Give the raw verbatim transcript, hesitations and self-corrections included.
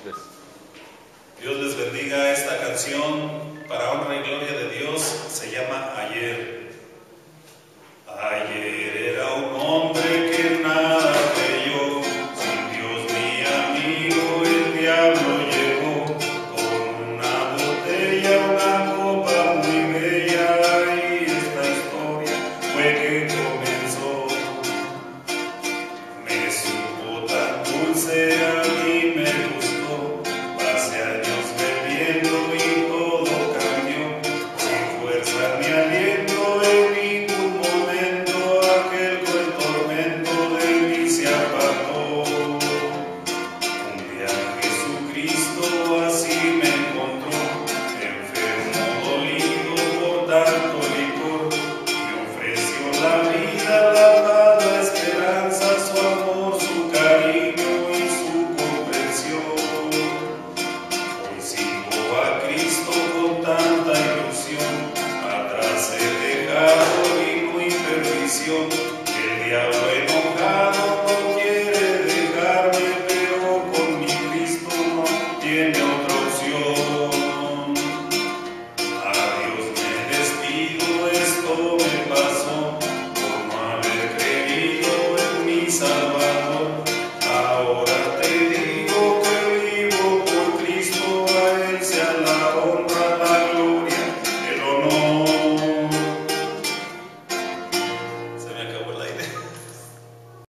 tres. Dios les bendiga. Esta canción para honra y gloria de Dios se llama Ayer. Ayer era un hombre que nada creyó, sin Dios mi amigo el diablo llegó, con una botella, una copa muy bella, y esta historia fue que comenzó. Me supo tan dulce, a mí me gustó, pasé años bebiendo y todo cambió, sin fuerza ni aliento en ningún momento, aquel cruel tormento de mí se apartó. Un día Jesucristo así me encontró, enfermo, dolido por tanto licor, me ofreció la vida, la paz, la esperanza, su amor, su cariño y su comprensión. Hoy sigo a Cristo con tanta ilusión, atrás he dejado mi imperfección, el diablo enojado